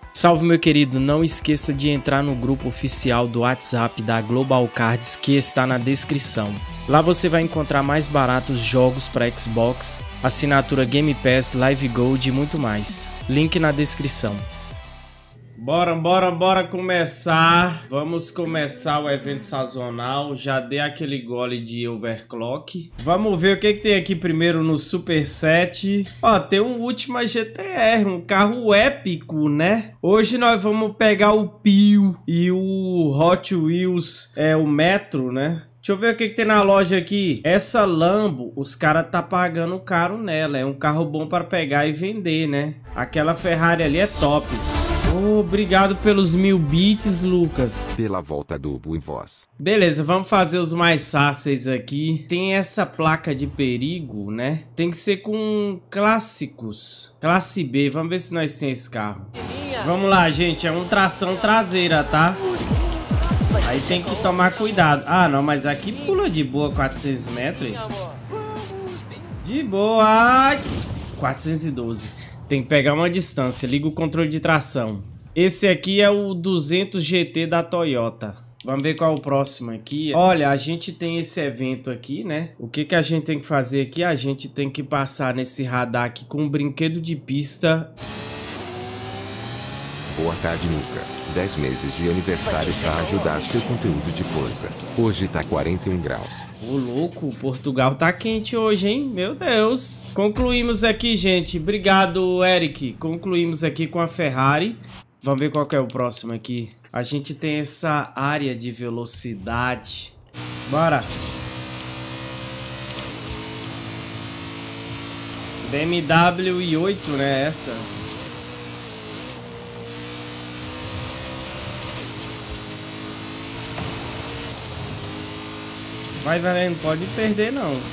Salve, meu querido, não esqueça de entrar no grupo oficial do WhatsApp da Global Cards que está na descrição. Lá você vai encontrar mais baratos jogos para Xbox, assinatura Game Pass, Live Gold e muito mais. Link na descrição. Bora começar. Vamos começar o evento sazonal. Já dei aquele gole de overclock. Vamos ver o que tem aqui primeiro no Superset. Ó, tem um Ultima GTR, um carro épico, né? Hoje nós vamos pegar o Pio e o Hot Wheels, o Metro, né? Deixa eu ver o que tem na loja aqui. Essa Lambo, os caras tá pagando caro nela. É um carro bom para pegar e vender, né? Aquela Ferrari ali é top. Obrigado pelos 1000 bits, Lucas. Pela volta do em voz. Beleza, vamos fazer os mais fáceis aqui. Tem essa placa de perigo, né? Tem que ser com clássicos. Classe B, vamos ver se nós temos esse carro. Vamos lá, gente, é um tração traseira, tá? Aí tem que tomar cuidado. Ah, não, mas aqui pula de boa 400 metros. De boa. Ai, 412. Tem que pegar uma distância. Liga o controle de tração. Esse aqui é o 200 GT da Toyota. Vamos ver qual é o próximo aqui. Olha, a gente tem esse evento aqui, né? O que a gente tem que fazer aqui? A gente tem que passar nesse radar aqui com um brinquedo de pista. Boa tarde, Nuca. 10 meses de aniversário para ajudar seu conteúdo de força. Hoje tá 41 graus. Ô, louco, Portugal tá quente hoje, hein? Meu Deus. Concluímos aqui, gente. Obrigado, Eric. Concluímos aqui com a Ferrari. Vamos ver qual que é o próximo aqui. A gente tem essa área de velocidade. Bora. BMW i8, né? Essa. Vai, não pode perder, não. Não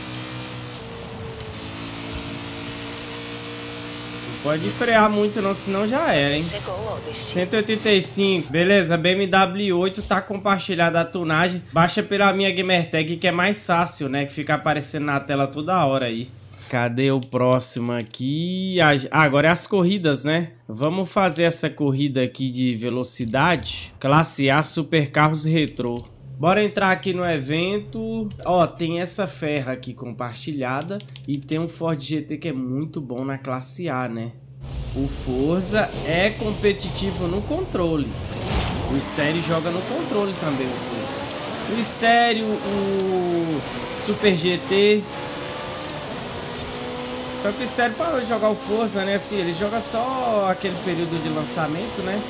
pode frear muito, não, senão já era, hein? 185. Beleza, BMW 8 tá compartilhada a tunagem. Baixa pela minha Gamertag, que é mais fácil, né? Que fica aparecendo na tela toda hora aí. Cadê o próximo aqui? Ah, agora é as corridas, né? Vamos fazer essa corrida aqui de velocidade. Classe A, Super Carros Retrô. Bora entrar aqui no evento. Ó, tem essa Ferra aqui compartilhada. E tem um Ford GT que é muito bom na classe A, né? O Forza é competitivo no controle. O estéreo joga no controle também, o Forza. O estéreo, o Super GT. Só que o estéreo parou de jogar o Forza, né? Assim, ele joga só aquele período de lançamento, né?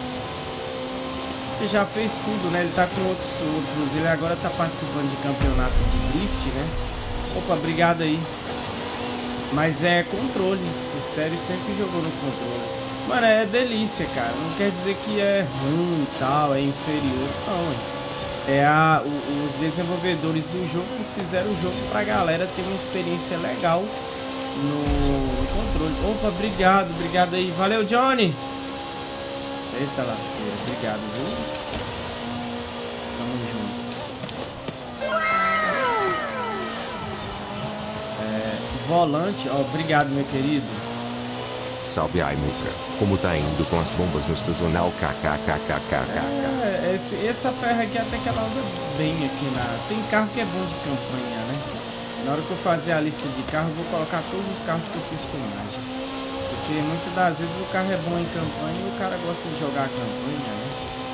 Ele já fez tudo, né? Ele tá com outros. Ele agora tá participando de campeonato de drift, né? Opa, obrigado aí. Mas é controle. O estéreo sempre jogou no controle. Mano, é delícia, cara. Não quer dizer que é ruim e tal, é inferior. Não, é os desenvolvedores do jogo que fizeram o jogo pra galera ter uma experiência legal no controle. Opa, obrigado aí. Valeu, Johnny. Eita lasqueira, obrigado, viu? Tamo junto. Volante, ó, obrigado, meu querido. Salve aí, Muca. Como tá indo com as bombas no sazonal kkkkkk? Essa Ferra aqui até que ela anda bem aqui na... Tem carro que é bom de campanha, né? Na hora que eu fazer a lista de carro, eu vou colocar todos os carros que eu fiz tunagem. Porque muitas das vezes o carro é bom em campanha e o cara gosta de jogar a campanha, né?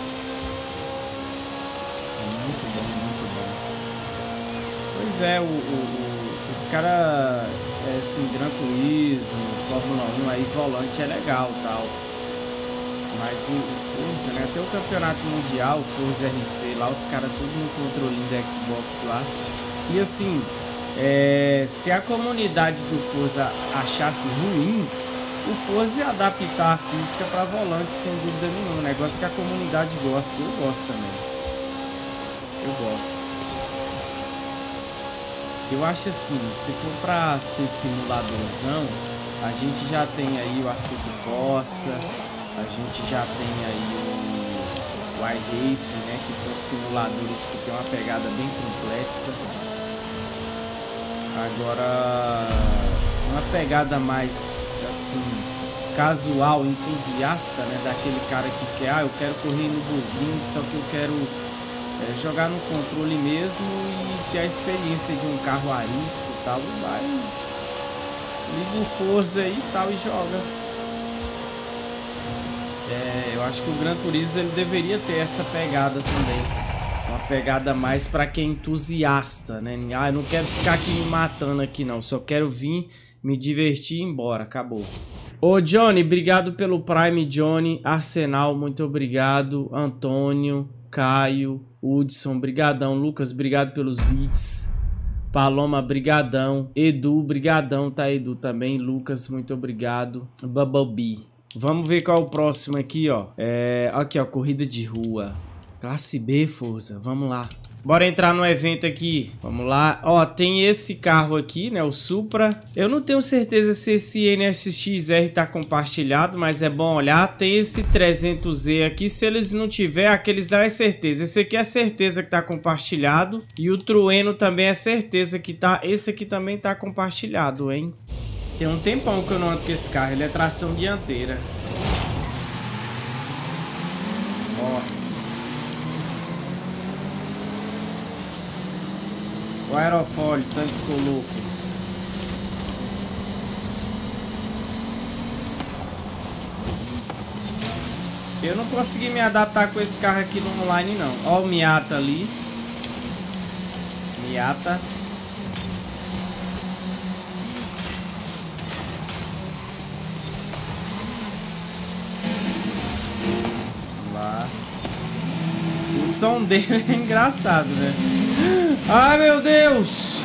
É muito bom, muito bom. Pois é, os caras, assim, Gran Turismo, Fórmula 1, aí volante é legal e tal. Mas o Forza, né? Até o campeonato mundial, o Forza RC lá, os caras tudo no controlinho da Xbox lá. E assim, se a comunidade do Forza achasse ruim, o Forza ia adaptar a física para volante sem dúvida nenhuma. Negócio que a comunidade gosta. Eu gosto também. Eu gosto. Eu acho assim, se for para ser simuladorzão, a gente já tem aí o Assetto Corsa, a gente já tem aí o iRacing, né, que são simuladores que tem uma pegada bem complexa. Agora, uma pegada mais assim casual, entusiasta, né? Daquele cara que quer, eu quero correr no Nürburgring, só que eu quero jogar no controle mesmo e ter a experiência de um carro a risco e tal. Vai, liga o Forza aí e tal e joga. Eu acho que o Gran Turismo ele deveria ter essa pegada também. Uma pegada mais para quem é entusiasta, né? Eu não quero ficar aqui me matando aqui não, só quero vir, me divertir e ir embora, acabou. Ô Johnny, obrigado pelo Prime, Johnny. Arsenal, muito obrigado. Antônio, Caio, Hudson, brigadão. Lucas, obrigado pelos bits. Paloma, brigadão. Edu, brigadão, tá Edu também. Lucas, muito obrigado. Bubblebee. Vamos ver qual é o próximo aqui, ó. Aqui, ó, corrida de rua. Classe B, Forza, vamos lá. Bora entrar no evento aqui. Vamos lá. Ó, tem esse carro aqui, né? O Supra. Eu não tenho certeza se esse NSX-R tá compartilhado, mas é bom olhar. Tem esse 300Z aqui. Se eles não tiver, aqueles lá é certeza. Esse aqui é certeza que tá compartilhado. E o Trueno também é certeza que tá. Esse aqui também tá compartilhado, hein? Tem um tempão que eu não ando com esse carro. Ele é tração dianteira. Ó. O aerofólio, tanto ficou louco. Eu não consegui me adaptar com esse carro aqui no online, não. Ó o Miata ali. Miata. Vamos lá. O som dele é engraçado, né? Ai, meu Deus!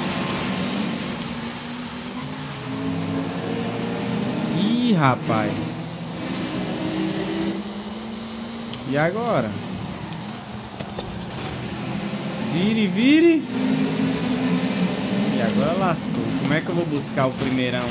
Ih, rapaz. E agora? Vire, vire. E agora lascou. Como é que eu vou buscar o primeirão?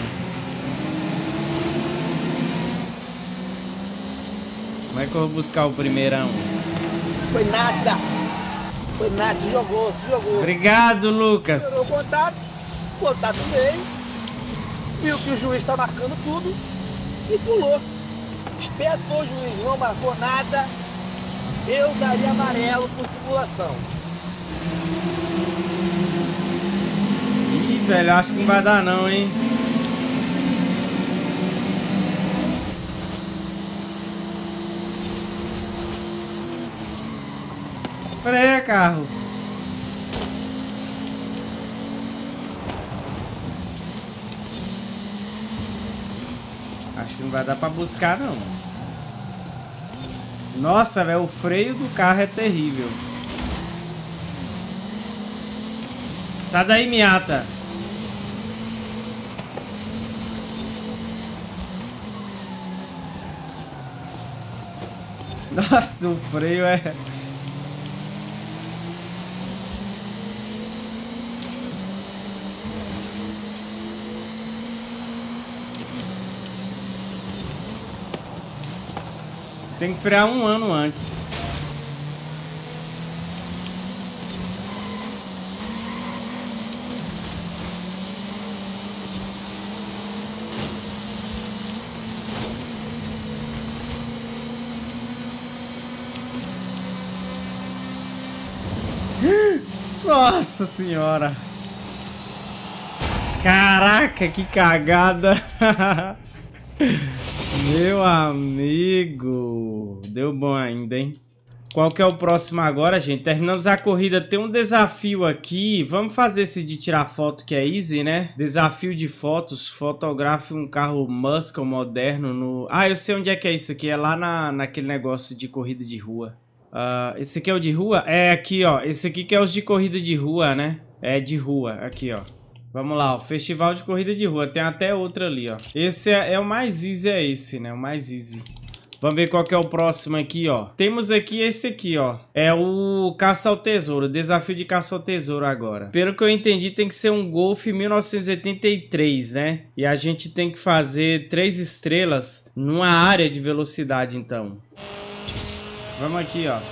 Como é que eu vou buscar o primeirão? Foi nada. Foi nada, se jogou. Obrigado, Lucas. Tirou o contato veio, viu que o juiz tá marcando tudo e pulou. Espetou o juiz, não marcou nada. Eu daria amarelo por simulação. Ih, velho, acho que não vai dar não, hein? Freia, carro. Acho que não vai dar pra buscar, não. Nossa, velho, o freio do carro é terrível. Sai daí, Miata. Nossa, o freio é... Tem que frear um ano antes. Nossa senhora. Caraca, que cagada. Meu amigo, deu bom ainda, hein? Qual que é o próximo agora, gente? Terminamos a corrida, tem um desafio aqui. Vamos fazer esse de tirar foto que é easy, né? Desafio de fotos, fotografe um carro muscle moderno no... Ah, eu sei onde é que é isso aqui, é lá naquele negócio de corrida de rua. Esse aqui é o de rua? É aqui, ó, esse aqui que é os de corrida de rua, né? É de rua, aqui, ó. Vamos lá, o festival de corrida de rua. Tem até outra ali, ó. Esse é o mais easy, é esse, né? O mais easy. Vamos ver qual que é o próximo aqui, ó. Temos aqui esse aqui, ó. É o caça ao tesouro. Desafio de caça ao tesouro agora. Pelo que eu entendi, tem que ser um Golf 1983, né? E a gente tem que fazer 3 estrelas numa área de velocidade, então. Vamos aqui, ó.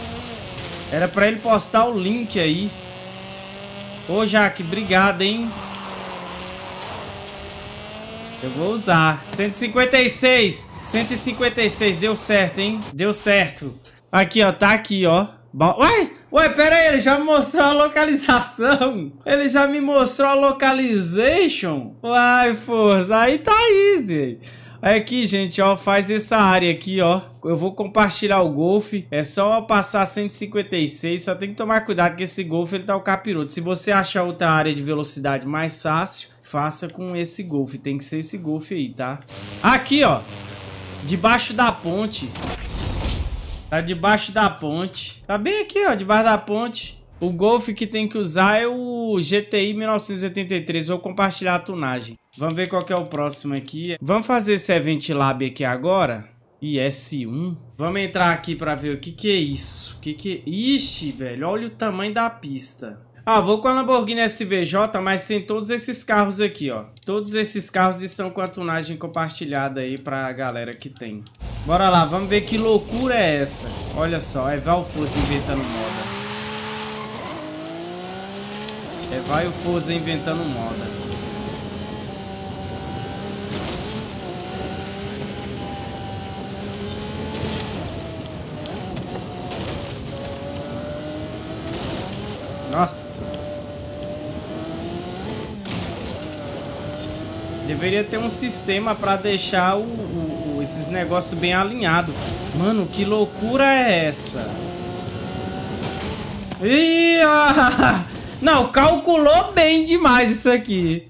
Era pra ele postar o link aí. Ô, Jaque, obrigado, hein? Eu vou usar. 156. 156. Deu certo, hein? Deu certo. Aqui, ó. Tá aqui, ó. Ué, pera aí. Ele já me mostrou a localização. Ele já me mostrou a localization. Uai, força. Aí tá easy, velho. Aqui, gente, ó, faz essa área aqui, ó. Eu vou compartilhar o Golf. É só passar 156. Só tem que tomar cuidado que esse Golf, ele tá o capiroto. Se você achar outra área de velocidade mais fácil, faça com esse Golf. Tem que ser esse Golf aí, tá? Aqui, ó. Debaixo da ponte. Tá debaixo da ponte. Tá bem aqui, ó, debaixo da ponte. O Golf que tem que usar é o GTI 1983. Vou compartilhar a tunagem. Vamos ver qual que é o próximo aqui. Vamos fazer esse Event Lab aqui agora. IS1. Vamos entrar aqui pra ver o que é isso. Ixi, velho. Olha o tamanho da pista. Ah, vou com a Lamborghini SVJ, mas tem todos esses carros aqui, ó. Todos esses carros estão com a tunagem compartilhada aí pra galera que tem. Bora lá, vamos ver que loucura é essa. Olha só, é Valforza inventando moda. É Valforza inventando moda. Nossa. Deveria ter um sistema pra deixar esses negócios bem alinhados. Mano, que loucura é essa? Ih, ah, não, calculou bem demais isso aqui.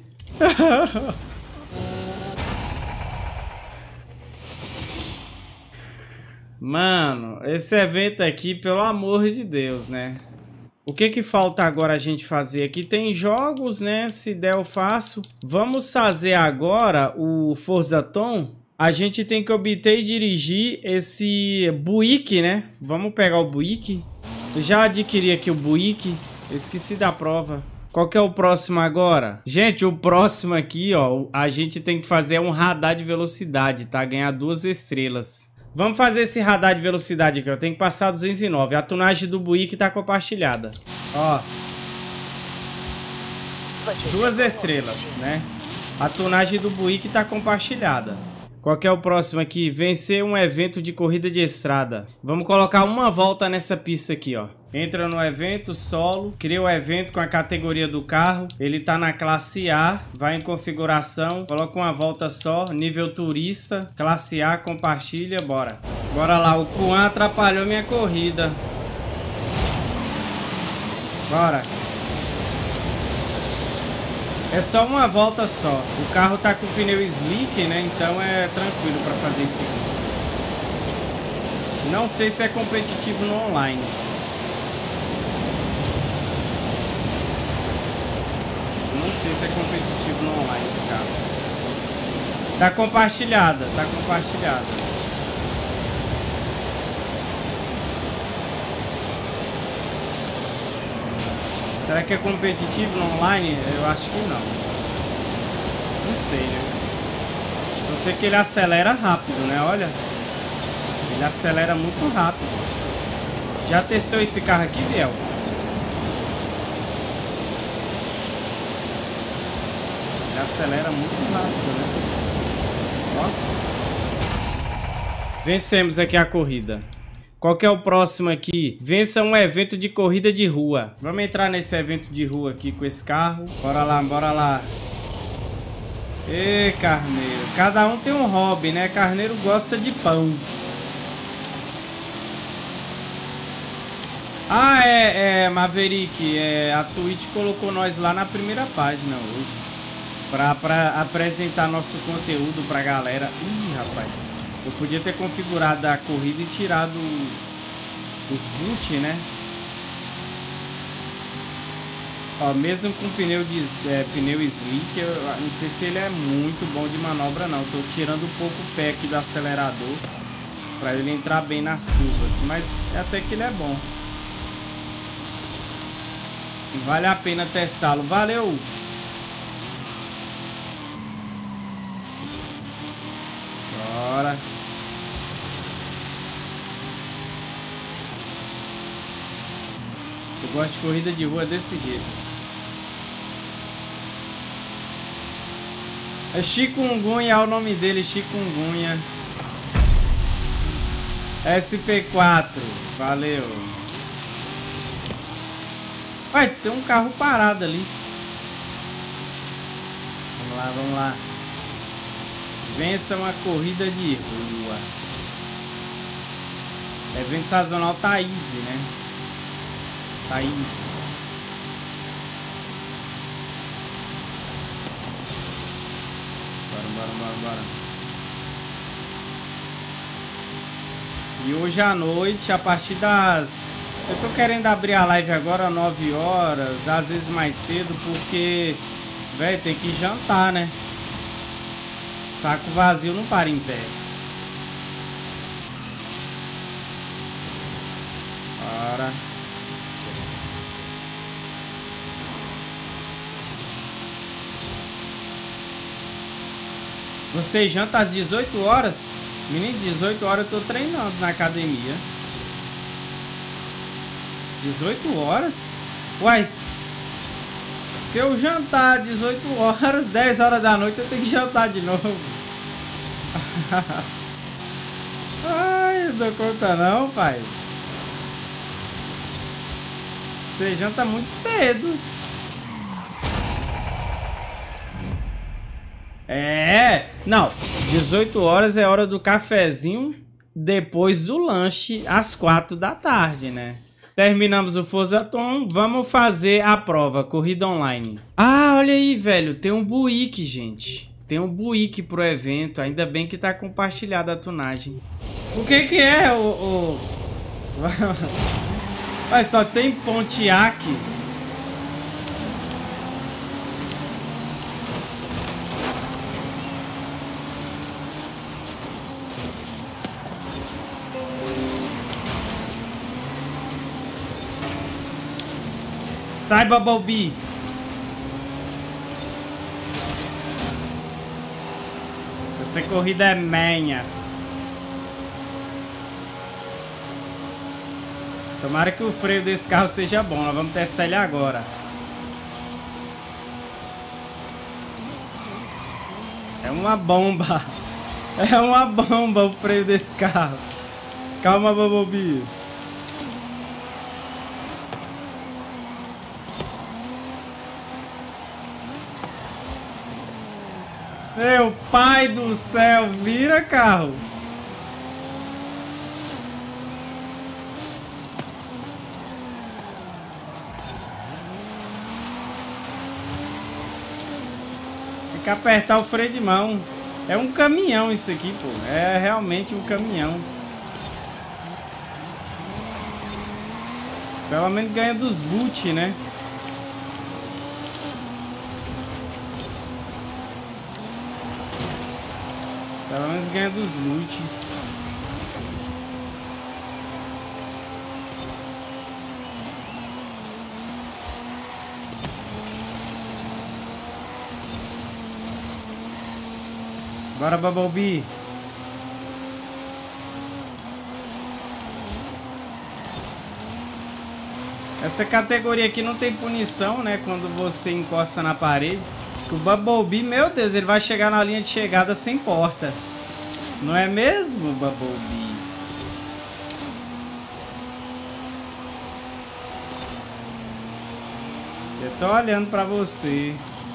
Mano, esse evento aqui, pelo amor de Deus, né? O que falta agora a gente fazer aqui? Tem jogos, né? Se der eu faço. Vamos fazer agora o Forzathon. A gente tem que obter e dirigir esse Buick, né? Vamos pegar o Buick. Eu já adquiri aqui o Buick. Esqueci da prova. Qual que é o próximo agora? Gente, o próximo aqui, ó. A gente tem que fazer um radar de velocidade, tá? Ganhar 2 estrelas. Vamos fazer esse radar de velocidade aqui, ó. Tem que passar 209. A tunagem do Buick tá compartilhada. Ó. 2 estrelas, né? A tunagem do Buick tá compartilhada. Qual que é o próximo aqui? Vencer um evento de corrida de estrada. Vamos colocar uma volta nessa pista aqui, ó. Entra no evento, solo. Cria o evento com a categoria do carro. Ele tá na classe A. Vai em configuração. Coloca uma volta só. Nível turista. Classe A, compartilha. Bora. Bora lá. O Kuan atrapalhou minha corrida. Bora. É só uma volta só. O carro tá com pneu slick, né? Então é tranquilo pra fazer isso aqui. Não sei se é competitivo no online. Não sei se é competitivo no online esse carro. Tá compartilhada, tá compartilhada. Será que é competitivo no online? Eu acho que não. Não sei, né? Só sei que ele acelera rápido, né? Olha. Ele acelera muito rápido. Já testou esse carro aqui, Biel? Ele acelera muito rápido, né? Ó. Vencemos aqui a corrida. Qual que é o próximo aqui? Vença um evento de corrida de rua. Vamos entrar nesse evento de rua aqui com esse carro. Bora lá, bora lá. Ê, carneiro. Cada um tem um hobby, né? Carneiro gosta de pão. Ah, Maverick. A Twitch colocou nós lá na primeira página hoje. Pra apresentar nosso conteúdo pra galera. Ih, rapaz. Eu podia ter configurado a corrida e tirado os boot, né? Ó, mesmo com pneu slick, eu não sei se ele é muito bom de manobra não. Tô tirando um pouco o pé aqui do acelerador pra ele entrar bem nas curvas. Mas até que ele é bom. Vale a pena testá-lo. Valeu! Bora. Eu gosto de corrida de rua desse jeito. É Chikungunya, é o nome dele, Chikungunya. SP4, valeu. Vai, tem um carro parado ali. Vamos lá, vamos lá. Vença uma corrida de rua. Evento sazonal tá easy, né? Tá easy. Bora. E hoje à noite, a partir das... Eu tô querendo abrir a live agora 9 horas, às vezes mais cedo, porque... Velho, tem que jantar, né? Saco vazio não para em pé. Bora. Você janta às 18 horas? Menino, 18 horas eu tô treinando na academia. 18 horas? Uai. Se eu jantar 18 horas, 10 horas da noite eu tenho que jantar de novo. Ai, não dou conta não, pai. Você janta muito cedo. É, não, 18 horas é hora do cafezinho depois do lanche às 4 da tarde, né? Terminamos o Forzathon, vamos fazer a prova, corrida online. Ah, olha aí, velho, tem um Buick, gente. Tem um Buick pro evento, ainda bem que tá compartilhada a tunagem. O que que é o... Mas só tem Pontiac. Sai, Bumblebee. Essa corrida é minha. Tomara que o freio desse carro seja bom. Nós vamos testar ele agora. É uma bomba. É uma bomba o freio desse carro. Calma, Bumblebee. Meu pai do céu, vira carro. Tem que apertar o freio de mão. É um caminhão isso aqui, pô. É realmente um caminhão. Pelo menos ganha dos boot, né? Pelo menos ganha dos loot. Bora, Bumblebee. Essa categoria aqui não tem punição, né? Quando você encosta na parede. O Bumblebee, meu Deus, ele vai chegar na linha de chegada sem porta. Não é mesmo, Bumblebee? Eu tô olhando pra você.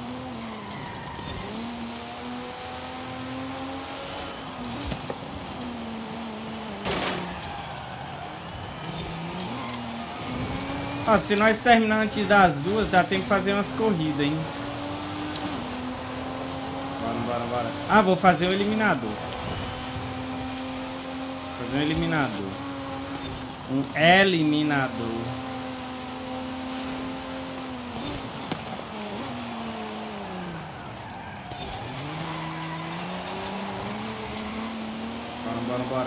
Ó, se nós terminar antes das 2, dá tempo de fazer umas corridas, hein? Bora. Ah, vou fazer um eliminador. Fazer um eliminador. Um eliminador. Bora.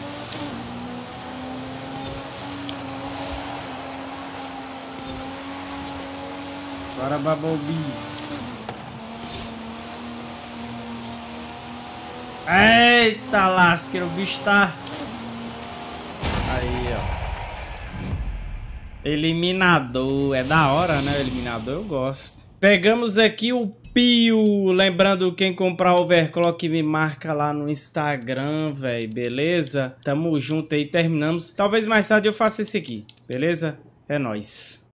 Bora, Bumblebee. Eita lasqueira, o bicho tá... Aí, ó. Eliminador. É da hora, né? O eliminador eu gosto. Pegamos aqui o Pio! Lembrando, quem comprar overclock me marca lá no Instagram, velho, beleza? Tamo junto aí, terminamos. Talvez mais tarde eu faça esse aqui, beleza? É nóis.